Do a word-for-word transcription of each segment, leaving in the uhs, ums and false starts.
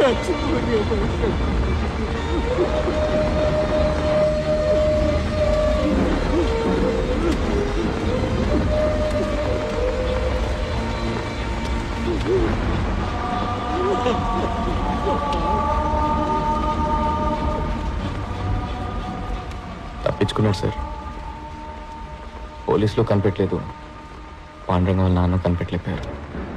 తప్పించుకున్నాడు సార్. పోలీసులు కనిపెట్టలేదు, పాండురంగ వాళ్ళ నాన్న కనిపెట్టలేకపోయారు.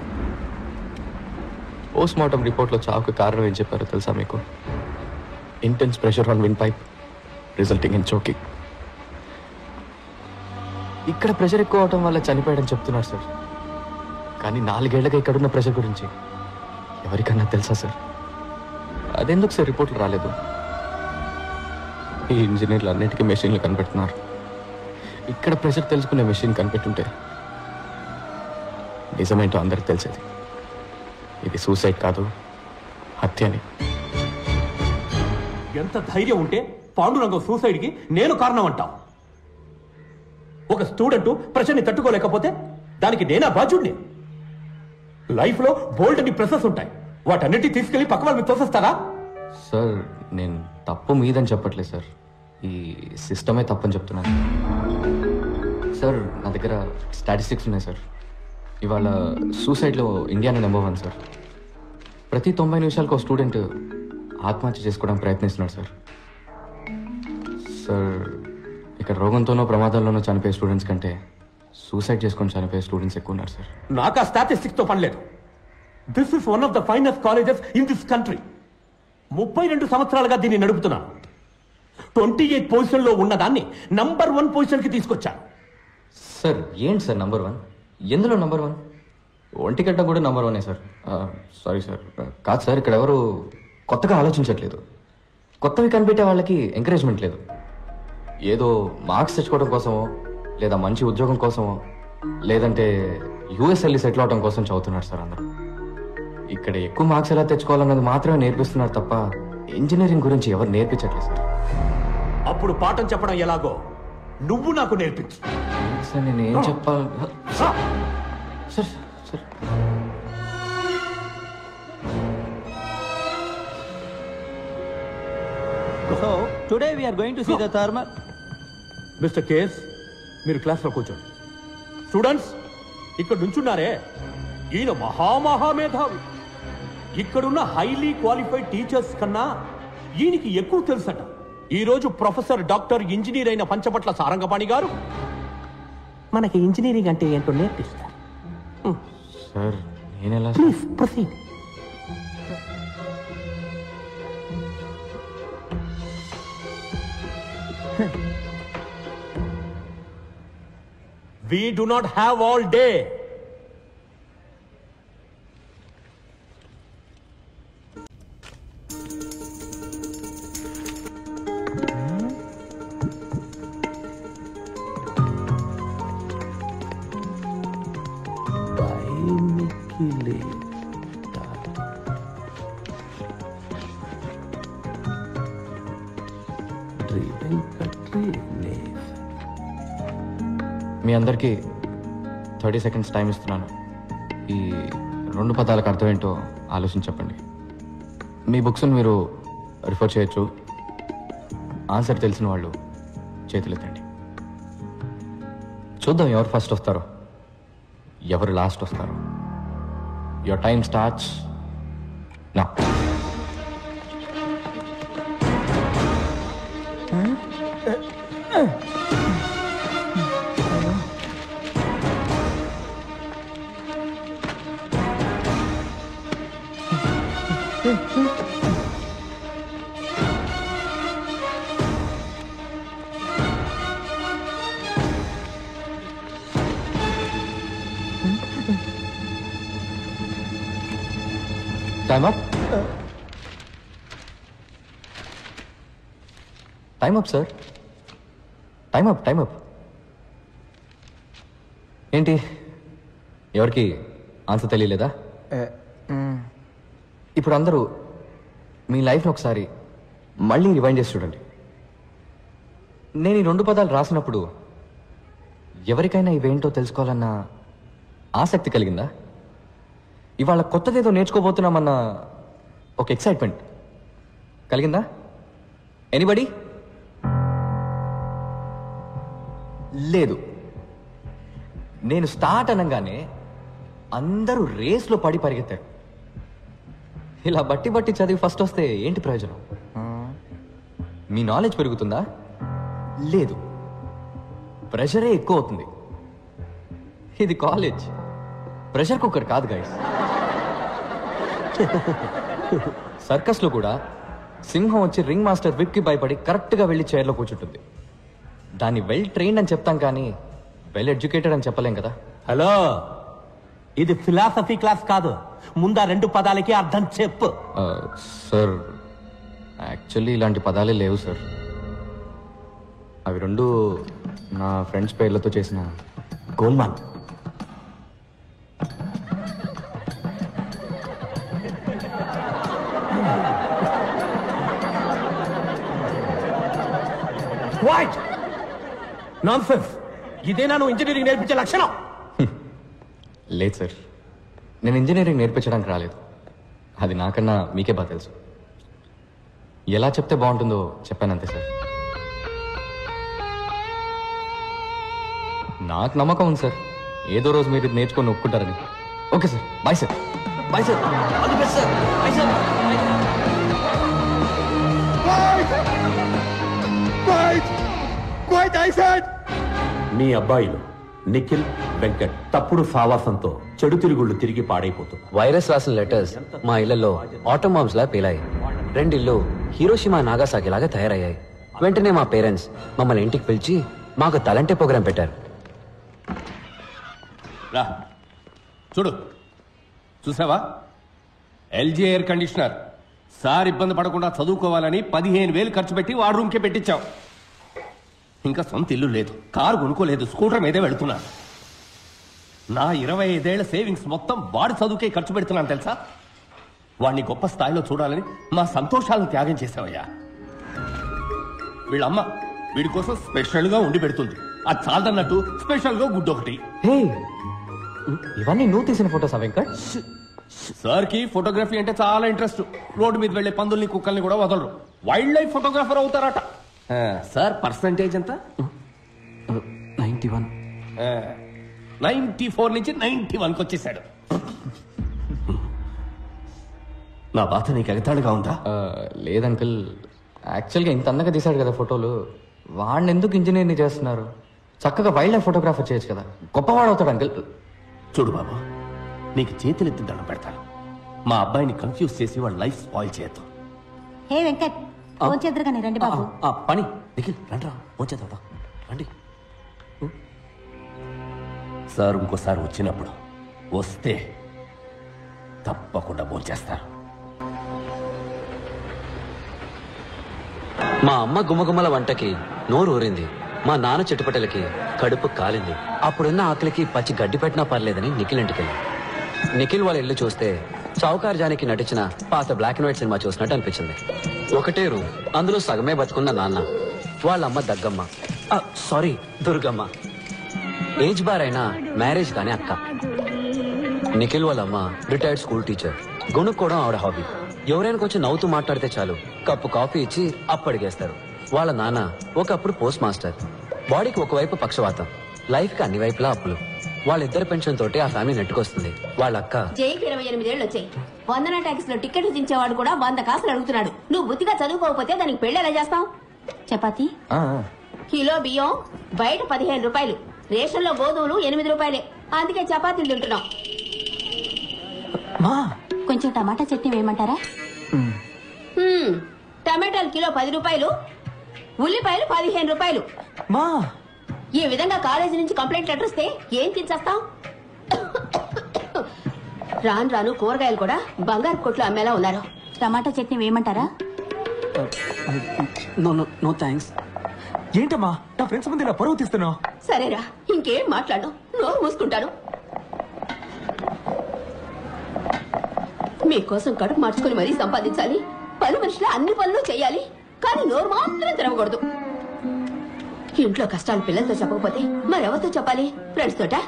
పోస్ట్ మార్టం రిపోర్ట్లో చావుకు కారణం ఏం చెప్పారో తెలుసా మీకు? Intense pressure on windpipe resulting in choking. ఇక్కడ ప్రెషర్ ఎక్కువ అవడం వల్ల చనిపోయాడని చెప్తున్నారు సార్. కానీ నాలుగేళ్లగా ఇక్కడున్న ప్రెషర్ గురించి ఎవరికన్నా తెలుసా సార్? అదెందుకు సార్ రిపోర్ట్లు రాలేదు? ఈ ఇంజనీర్లు అన్నిటికీ మెషిన్లు కనిపెడుతున్నారు. ఇక్కడ ప్రెషర్ తెలుసుకునే మెషిన్ కనిపెట్టుంటే నిజమేంటో అందరికి తెలిసేది. ఇది సూసైడ్ కాదు, హత్య అని. ఎంత ధైర్యం ఉంటే పాండురంగం సూసైడ్కి నేను కారణం అంటావు? ఒక స్టూడెంట్ ప్రెషర్ని తట్టుకోలేకపోతే దానికి నేనా బాధ్యుడిని? లైఫ్లో బోల్డ్ అని ప్రెసెస్ ఉంటాయి, వాటన్నిటి తీసుకెళ్లి పక్క వాళ్ళని తోసేస్తారా? సార్ నేను తప్పు మీదని చెప్పట్లేదు సార్, ఈ సిస్టమే తప్పని చెప్తున్నాను సార్. నా దగ్గర స్టాటిస్టిక్స్ ఉన్నాయి సార్. ఇవాళ సూసైడ్లో ఇండియానే నెంబర్ వన్ సార్. ప్రతి తొంభై నిమిషాలకు ఒక స్టూడెంట్ ఆత్మహత్య చేసుకోవడానికి ప్రయత్నిస్తున్నాడు సార్. సార్ ఇక్కడ రోగంతోనో ప్రమాదంలోనో చనిపోయే స్టూడెంట్స్ కంటే సూసైడ్ చేసుకొని చనిపోయే స్టూడెంట్స్ ఎక్కువ ఉన్నారు సార్. నాకు ఆ స్టాటిస్టిక్స్తో పని లేదు. This is one of the finest colleges in this country. ముప్పై రెండు సంవత్సరాలుగా దీన్ని నడుపుతున్నాను. ట్వంటీ ఎయిట్ పొజిషన్లో ఉన్నదాన్ని నంబర్ వన్ పొజిషన్కి తీసుకొచ్చాను. సార్ ఏంటి సార్ నంబర్ వన్? ఎందులో నంబర్ వన్? ఒంటిగడ్డ కూడా నంబర్ వనే సార్. సారీ సార్, కాదు సార్, ఇక్కడ ఎవరు కొత్తగా ఆలోచించట్లేదు. కొత్తవి కనిపెట్టే వాళ్ళకి ఎంకరేజ్మెంట్ లేదు. ఏదో మార్క్స్ తెచ్చుకోవడం కోసమో, లేదా మంచి ఉద్యోగం కోసమో, లేదంటే యూఎస్ వెళ్ళి సెటిల్ అవడం కోసం చదువుతున్నారు సార్ అందరూ. ఇక్కడ ఎక్కువ మార్క్స్ ఎలా తెచ్చుకోవాలన్నది మాత్రమే నేర్పిస్తున్నారు తప్ప ఇంజనీరింగ్ గురించి ఎవరు నేర్పించట్లేదు సార్. అప్పుడు పాఠం చెప్పడం ఎలాగో నువ్వు నాకు నేర్పించు. సార్ నేను ఏం చెప్పాలి sir? Sir So today we are going to see the thermal. Mister KS, మీరు క్లాస్లో కూర్చోండి. స్టూడెంట్స్ ఇక్కడ నుంచున్నారే, ఈయన మహామహామేధావి. ఇక్కడున్న హైలీ క్వాలిఫైడ్ టీచర్స్ కన్నా ఈయనకి ఎక్కువ తెలుసట. ఈరోజు ప్రొఫెసర్ డాక్టర్ ఇంజనీర్ అయిన పంచపట్ల సారంగపాణి గారు మనకి ఇంజనీరింగ్ అంటే ఏంటో నేర్పిస్తారు. సార్ నేనెలా? Please proceed. We do not have all day. మీ అందరికీ థర్టీ సెకండ్స్ టైం ఇస్తున్నాను. ఈ రెండు పదాలకు అర్థం ఏంటో ఆలోచించి చెప్పండి. మీ బుక్స్ని మీరు రిఫర్ చేయొచ్చు. ఆన్సర్ తెలిసిన వాళ్ళు చేతులెత్తండి. చూద్దాం ఎవరు ఫస్ట్ వస్తారో, ఎవరు లాస్ట్ వస్తారో. Your time starts now. Time up. Time up, sir. Time up, time up. ఏంటి ఎవరికి ఆన్సర్ తెలియలేదా? ఇప్పుడు అందరూ మీ లైఫ్ని ఒకసారి మళ్ళీ రివైండ్ చేసి చూడండి. నేను ఈ రెండు పదాలు రాసినప్పుడు ఎవరికైనా ఇవేంటో తెలుసుకోవాలన్న ఆసక్తి కలిగిందా? ఇవాళ కొత్తదేదో నేర్చుకోబోతున్నామన్న ఒక ఎక్సైట్మెంట్ కలిగిందా? ఎనీబడి? లేదు. నేను స్టార్ట్ అనగానే అందరూ రేస్లో పడి పరిగెత్తారు. ఇలా బట్టి బట్టి చదివి ఫస్ట్ వస్తే ఏంటి ప్రయోజనం? మీ నాలెడ్జ్ పెరుగుతుందా? లేదు, ప్రెషరే ఎక్కువ అవుతుంది. ఇది కాలేజ్, ప్రెషర్ కుక్కర్ కాదు గైస్. సర్కస్లో కూడా సింహం వచ్చి రింగ్ మాస్టర్ విప్కి భయపడి కరెక్ట్గా వెళ్ళి చైర్లో కూర్చుంటుంది. దాన్ని వెల్ ట్రైన్డ్ అని చెప్తాం కానీ వెల్ ఎడ్యుకేటెడ్ అని చెప్పలేం కదా. హలో, ఇది ఫిలాసఫీ క్లాస్ కాదు. ముందా రెండు పదాలకి అర్థం చెప్పు. సార్ యాక్చువల్లీ ఇలాంటి పదాలే లేవు సార్. అవి రెండు నా ఫ్రెండ్స్ పేర్లతో చేసిన గోల్మాల్. What nonsense! ఇదేనా నువ్వు ఇంజనీరింగ్ నేర్పించే లక్షణం? లేదు సార్, నేను ఇంజనీరింగ్ నేర్పించడానికి రాలేదు. అది నాకన్నా మీకే బాగా తెలుసు. ఎలా చెప్తే బాగుంటుందో చెప్పానంతే సార్. నాకు నమ్మకం ఉంది సార్, ఏదో రోజు మీరు ఇది నేర్చుకొని ఒప్పుకుంటారని. Okay sir, bye sir. Bye sir. All the best sir. Bye sir. మీ అబ్బాయిలు నిఖిల్, వెంకట్ తప్పుడు సావాసంతో చెడు తిరుగుళ్ళు తిరిగి పాడైపోతున్నారు. వైరస్ రాసిన లెటర్స్ మా ఇళ్లలో ఆటో బాంబ్స్ లా పేలాయి. రెండిళ్ళు హీరోషిమా నాగాసాకి లాగా తయారయ్యాయి. వెంటనే మా పేరెంట్స్ మమ్మల్ని ఇంటికి పిలిచి మాకు తలంటే ప్రోగ్రాం పెట్టారు. రా చూడు, చూసావా? LG air conditioner. సార్ ఇబ్బంది పడకుండా చదువుకోవాలని పదిహేను వేలు ఖర్చు పెట్టి వాడు రూమ్కే పెట్టించాం. ఇంకా సొంత ఇల్లు లేదు, కారు కొనుక్కోలేదు, స్కూటర్ మీదే వెళుతున్నాను. నా ఇరవై ఐదేళ్ల సేవింగ్స్ మొత్తం వాడి చదువుకే ఖర్చు పెడుతున్నాను తెలుసా? వాడిని గొప్ప స్థాయిలో చూడాలని మా సంతోషాలను త్యాగం చేసావయ్యా. వీళ్ళమ్మ వీడి కోసం స్పెషల్ గా ఉండి పెడుతుంది. అది చాలదన్నట్టు స్పెషల్ గా గుడ్డు ఒకటి. హే, ఇవన్నీ నువ్వు తీసిన ఫోటోసా వెంకట్? సార్ కి ఫోటోగ్రఫీ అంటే చాలా ఇంట్రెస్ట్. రోడ్డు మీద వెళ్లే పందుల్ని, కుక్కల్ని కూడా వదలరు. వైల్డ్ లైఫ్ ఫోటోగ్రాఫర్ అవుతారట. సార్ పర్సంటేజ్ ఎంత? నైన్టీ వన్ నైన్టీ ఫోర్ నుంచి నైన్టీ వన్ కి వచ్చేసాడు. నా బాధ నీకు ఎగతాడుగా ఉందా? లేదంకుల్, యాక్చువల్గా ఇంత అందంగా తీశాడు కదా ఫోటోలు, వాడిని ఎందుకు ఇంజనీర్ని చేస్తున్నారు? చక్కగా వైల్డ్ లైఫ్ ఫోటోగ్రాఫర్ చేయొచ్చు కదా, గొప్పవాడు అవుతాడు అంకుల్. చూడు బాబు, నీకు చేతులెత్తి దండం పెడతాను. మా అబ్బాయిని కన్ఫ్యూజ్ చేసి వాడు లైఫ్ స్పాయిల్ చేయొద్దు. హే వెంకట్, ఫోన్ చేద్దరుగానే రండి బాబు. పని నిఖిల్ రండి, వచ్చేదా రండి. సార్ ఇంకోసారి వచ్చినప్పుడు వస్తే తప్పకుండా భోంచేస్తారు. మా అమ్మ గుమ్మగుమ్మల వంటకి నోరు ఊరింది. మా నాన్న చెట్టుపట్టలకి కడుపు కాలింది. అప్పుడున్న ఆకలికి పచ్చి గడ్డి పెట్టినా పర్లేదని నిఖిల్ ఇంటికెళ్ళి. నిఖిల్ వాళ్ళ ఇల్లు చూస్తే చౌకార్ జానికి నటించిన పాత బ్లాక్ అండ్ వైట్ సినిమా చూసినట్టు అనిపించింది. ఒకటే రూమ్, అందులో సగమే బతుకున్న నాన్న, వాళ్ళమ్మ దగ్గమ్మ, సారీ దుర్గమ్మ, ఏజ్ బార్ అయినా మ్యారేజ్ కానీ అక్క. నిఖిల్ వాళ్ళమ్మ రిటైర్డ్ స్కూల్ టీచర్. గొనుక్కోవడం ఆవిడ హాబీ. ఎవరైనా కొంచెం నవ్వుతూ మాట్లాడితే చాలు కప్పు కాఫీ ఇచ్చి అప్పడిగేస్తారు. వాళ్ళ నాన్న ఒకప్పుడు పోస్ట్ మాస్టర్. బాడీకి ఒకవైపు పక్షవాతం, లైఫ్ కి అన్ని వైపులా అప్పులు. వాళ్ళిద్దరి పెన్షన్ తోటి ఆ ఫ్యామిలీ నెట్టుకొస్తుంది. వాళ్ళ అక్క జైకి ఇరవై ఎనిమిదేళ్ళు వచ్చాయి. వందన ట్యాక్స్ లో టికెట్ దించేవాడు కూడా వంద కాసులు అడుగుతున్నాడు. నువ్వు బుద్ధిగా చదువుకోకపోతే దానికి పెళ్లి ఎలా చేస్తావు? చపాతి కిలో బియ్యం బయట పదిహేను రూపాయలు, రేషన్ లో గోధుమలు ఎనిమిది రూపాయలే. అందుకే చపాతీలు తింటున్నాం. కొంచెం టమాటా చట్నీ వేయమంటారా? టమాటాలు కిలో పది రూపాయలు, ఉల్లిపాయలు పదిహేను రూపాయలు. ఈ విధంగా కాలేజీ నుంచి కంప్లైంట్ లెటర్ వస్తే ఏం తినేస్తాం? రాను రాను కూరగాయలు కూడా బంగారు కొట్లు అమ్మేలా ఉన్నారు. టమాటా చట్నీ వేయమంటారా? No thanks. ఏంటమ్మా నా ఫ్రెండ్స్ ముందు ఇలా పరువు తీస్తున్నావు? సరేరా, ఇంకేం మాట్లాడు, నోరు మూసుకుంటాను. మీకోసం కడుపు మార్చుకుని మరీ సంపాదించాలి, పని మనుషులు అన్ని పనులు చేయాలి, కానీ నోరు మాత్రం తెరవకూడదు. ఇంట్లో కష్టాలు పిల్లలతో చెప్పకపోతే మరెవరితో చెప్పాలి? ఫ్రెండ్స్ తోట?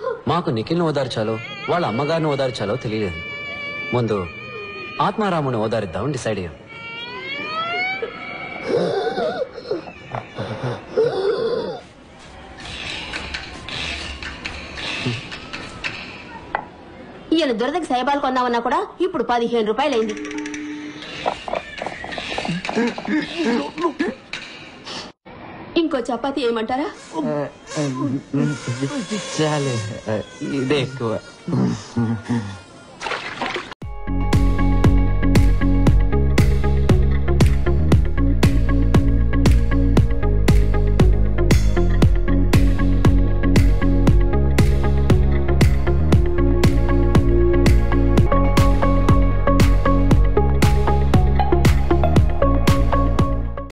మాకు నిఖిల్ని ఓదార్చాలో వాళ్ళ అమ్మగారిని ఓదార్చాలో తెలియలేదు. ముందు ఆత్మారాముని ఓదారిద్దామని డిసైడ్ అయ్యాం. ఈయన దురదకి సైబాలు కొందామన్నా కూడా ఇప్పుడు పదిహేను రూపాయలైంది. ఇంకో చపాతీ ఏమంటారా? చాలే, ఇదే ఎక్కువ.